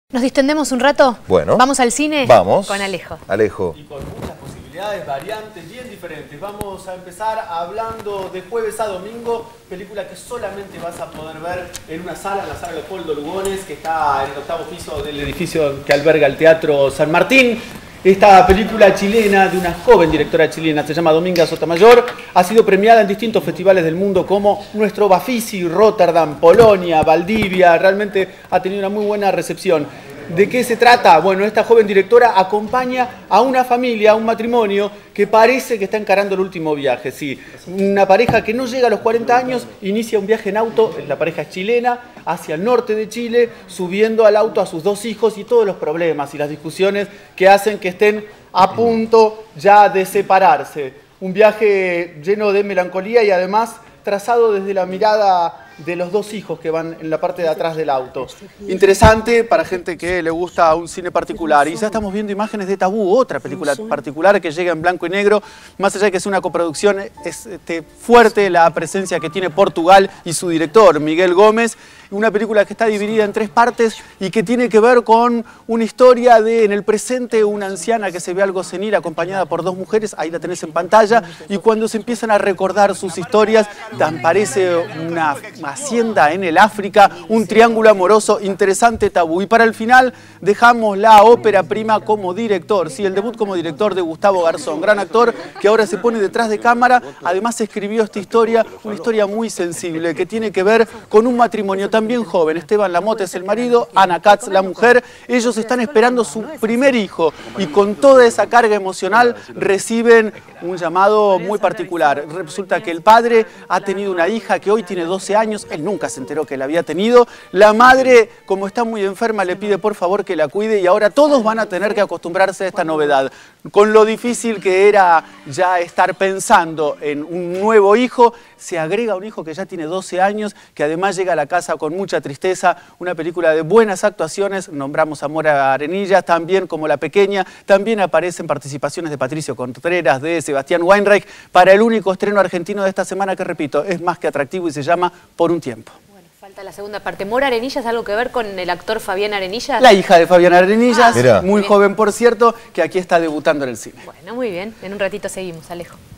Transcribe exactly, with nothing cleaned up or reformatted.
¿Nos distendemos un rato? Bueno. ¿Vamos al cine? Vamos. Con Alejo. Alejo. Y con muchas posibilidades, variantes bien diferentes. Vamos a empezar hablando de jueves a domingo, película que solamente vas a poder ver en una sala, en la sala Leopoldo Lugones, que está en el octavo piso del edificio que alberga el Teatro San Martín. Esta película chilena, de una joven directora chilena, se llama Dominga Sotomayor, ha sido premiada en distintos festivales del mundo como Nuestro Bafisi, Rotterdam, Polonia, Valdivia. Realmente ha tenido una muy buena recepción. ¿De qué se trata? Bueno, esta joven directora acompaña a una familia, a un matrimonio que parece que está encarando el último viaje. Sí, una pareja que no llega a los cuarenta años, inicia un viaje en auto, la pareja es chilena, hacia el norte de Chile, subiendo al auto a sus dos hijos y todos los problemas y las discusiones que hacen que estén a punto ya de separarse. Un viaje lleno de melancolía y además trazado desde la mirada de los dos hijos que van en la parte de atrás del auto. Interesante para gente que le gusta un cine particular. Y ya estamos viendo imágenes de Tabú, otra película particular que llega en blanco y negro. Más allá de que es una coproducción, es este, fuerte la presencia que tiene Portugal y su director, Miguel Gómez. Una película que está dividida en tres partes y que tiene que ver con una historia de, en el presente, una anciana que se ve algo senil acompañada por dos mujeres, ahí la tenés en pantalla, y cuando se empiezan a recordar sus historias, tan parece una hacienda en el África, un triángulo amoroso interesante, Tabú. Y para el final dejamos la ópera prima como director, sí, el debut como director de Gustavo Garzón, gran actor que ahora se pone detrás de cámara. Además escribió esta historia, una historia muy sensible que tiene que ver con un matrimonio también joven. Esteban Lamote es el marido, Ana Katz la mujer. Ellos están esperando su primer hijo y con toda esa carga emocional reciben un llamado muy particular. Resulta que el padre ha tenido una hija que hoy tiene doce años, él nunca se enteró que la había tenido. La madre, como está muy enferma, le pide por favor que la cuide y ahora todos van a tener que acostumbrarse a esta novedad. Con lo difícil que era ya estar pensando en un nuevo hijo, se agrega un hijo que ya tiene doce años, que además llega a la casa con mucha tristeza. Una película de buenas actuaciones, nombramos a Mora Arenillas, también como La Pequeña, también aparecen participaciones de Patricio Contreras, de Sebastián Weinreich, para el único estreno argentino de esta semana que, repito, es más que atractivo y se llama Por un tiempo. Bueno, falta la segunda parte. ¿Mora Arenillas algo que ver con el actor Fabián Arenillas? La hija de Fabián Arenillas, ah, muy joven por cierto, que aquí está debutando en el cine. Bueno, muy bien. En un ratito seguimos, Alejo.